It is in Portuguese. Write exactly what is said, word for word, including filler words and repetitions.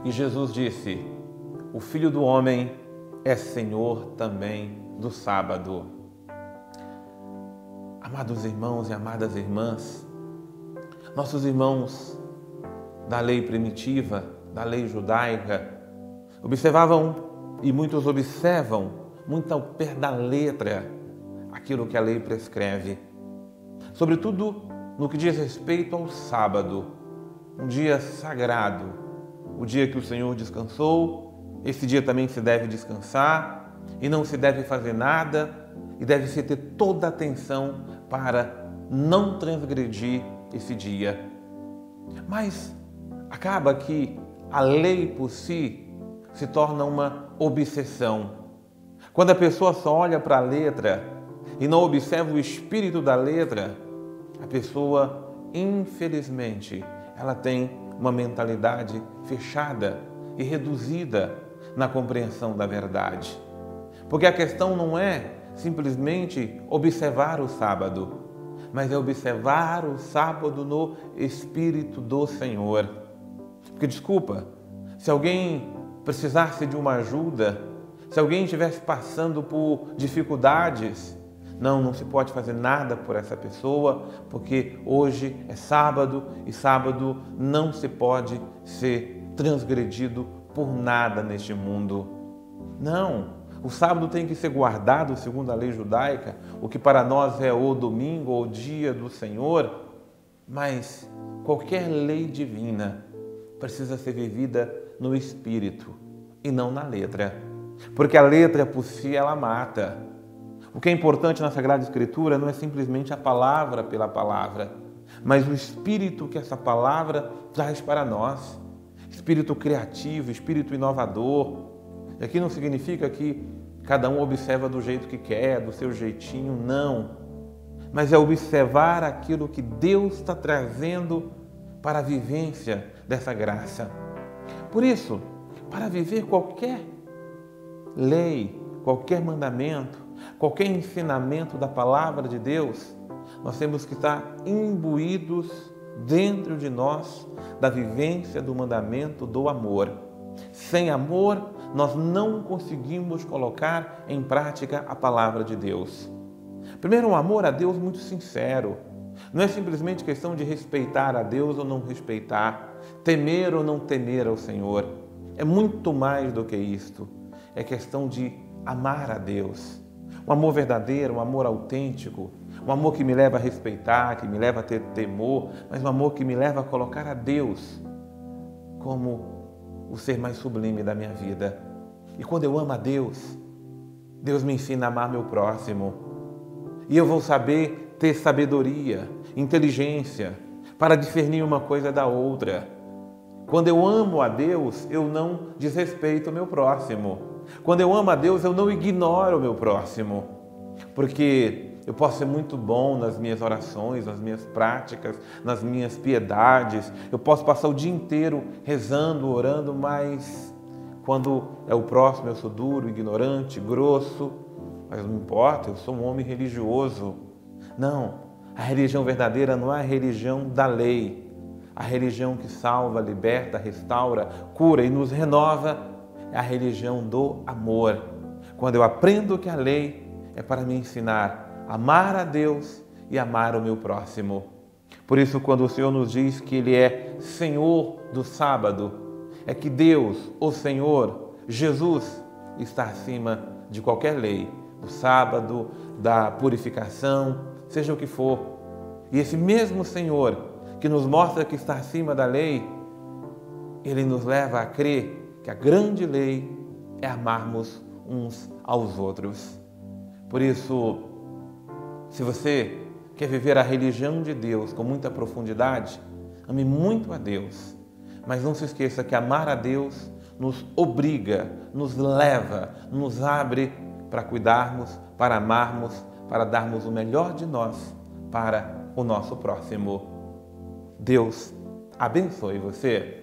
E Jesus disse: o Filho do Homem é Senhor também do sábado. Amados irmãos e amadas irmãs, nossos irmãos da lei primitiva, da lei judaica, observavam, e muitos observam, muito ao pé da letra, aquilo que a lei prescreve. Sobretudo no que diz respeito ao sábado, um dia sagrado, o dia que o Senhor descansou. Esse dia também se deve descansar e não se deve fazer nada, e deve-se ter toda a atenção para não transgredir esse dia. Mas acaba que a lei por si se torna uma obsessão. Quando a pessoa só olha para a letra e não observa o espírito da letra, a pessoa, infelizmente, ela tem uma mentalidade fechada e reduzida na compreensão da verdade. Porque a questão não é simplesmente observar o sábado, mas é observar o sábado no Espírito do Senhor. Porque, desculpa, se alguém precisasse de uma ajuda, se alguém estivesse passando por dificuldades, não, não se pode fazer nada por essa pessoa, porque hoje é sábado e sábado não se pode ser transgredido por nada neste mundo. Não, o sábado tem que ser guardado segundo a lei judaica, o que para nós é o domingo ou o dia do Senhor, mas qualquer lei divina precisa ser vivida no Espírito e não na letra, porque a letra por si ela mata. O que é importante na Sagrada Escritura não é simplesmente a palavra pela palavra, mas o Espírito que essa palavra traz para nós. Espírito criativo, espírito inovador. E aqui não significa que cada um observa do jeito que quer, do seu jeitinho, não. Mas é observar aquilo que Deus está trazendo para a vivência dessa graça. Por isso, para viver qualquer lei, qualquer mandamento, qualquer ensinamento da palavra de Deus, nós temos que estar imbuídos dentro de nós da vivência do mandamento do amor. Sem amor, nós não conseguimos colocar em prática a palavra de Deus. Primeiro, um amor a Deus muito sincero. Não é simplesmente questão de respeitar a Deus ou não respeitar, temer ou não temer ao Senhor. É muito mais do que isto. É questão de amar a Deus. Um amor verdadeiro, um amor autêntico, um amor que me leva a respeitar, que me leva a ter temor, mas um amor que me leva a colocar a Deus como o ser mais sublime da minha vida. E quando eu amo a Deus, Deus me ensina a amar meu próximo. E eu vou saber ter sabedoria, inteligência, para discernir uma coisa da outra. Quando eu amo a Deus, eu não desrespeito o meu próximo. Quando eu amo a Deus, eu não ignoro o meu próximo. Porque eu posso ser muito bom nas minhas orações, nas minhas práticas, nas minhas piedades. Eu posso passar o dia inteiro rezando, orando, mas quando é o próximo eu sou duro, ignorante, grosso. Mas não importa, eu sou um homem religioso. Não, a religião verdadeira não é a religião da lei. A religião que salva, liberta, restaura, cura e nos renova é a religião do amor. Quando eu aprendo que a lei é para me ensinar a amar a Deus e amar o meu próximo. Por isso, quando o Senhor nos diz que Ele é Senhor do sábado, é que Deus, o Senhor, Jesus, está acima de qualquer lei, do sábado, da purificação, seja o que for. E esse mesmo Senhor que nos mostra que está acima da lei, Ele nos leva a crer que a grande lei é amarmos uns aos outros. Por isso, se você quer viver a religião de Deus com muita profundidade, ame muito a Deus. Mas não se esqueça que amar a Deus nos obriga, nos leva, nos abre para cuidarmos, para amarmos, para darmos o melhor de nós para o nosso próximo. Deus abençoe você.